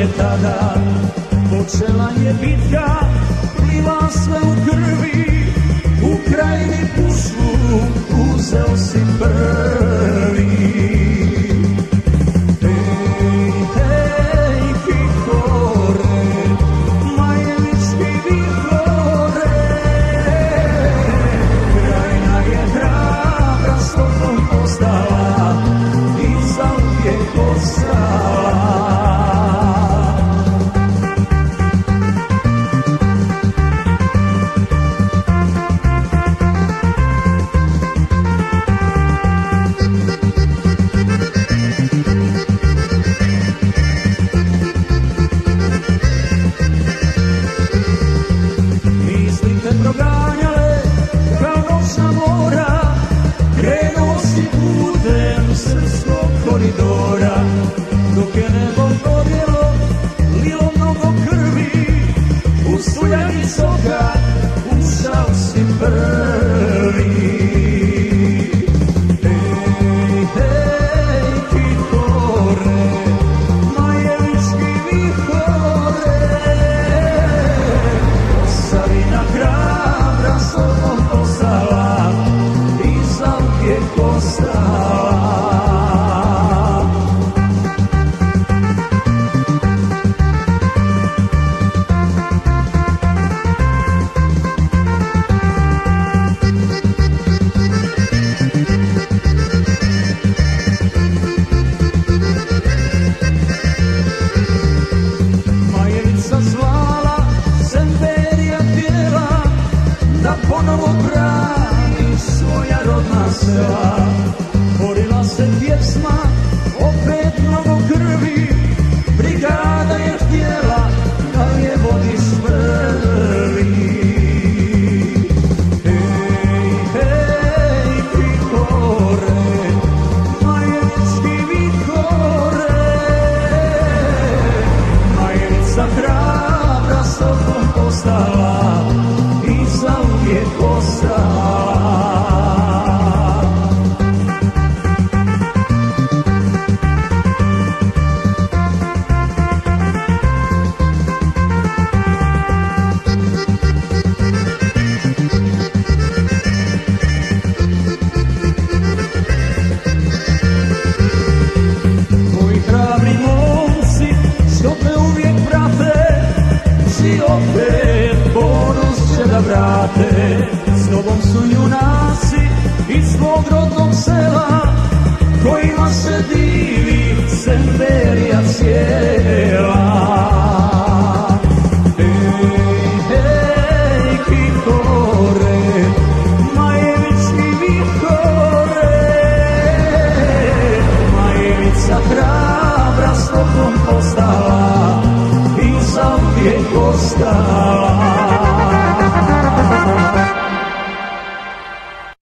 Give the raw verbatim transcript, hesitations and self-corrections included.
je tada, počela je bitka, pliva sve u krvi, u krajini pušku uzeo si prvi. Hej, hej, Vihore, Majevički Vihore, krajina je hrabra s tobom ostala i zauvijek ostala. Proganjale kao noćna mora, krenuo si putem srpskog koridora, dok je nebo gorjelo, lilo mnogo krvi, u sulja visoka ušao si prvi. Hej, hej, Vihore, Majevički Vihore, Posavina hrabra s tobom ostala i zauvijek ostala. Majevica zvala, Semperija pjeva, da ponovo brani svoja rodna sela. Borila se pjesma, opet mnogo krvi, brigada je htjela da je vodiš prvi. Hej, hej, Vihore, Majevički Vihore, Majevica hrabra s tobom ostala i zauvijek ostala. Moji hrabri momci što te uvijek prate, si opet ponos će da vrate. S tobom su junaci iz svog rodnog sela, kojima se divi Semperija.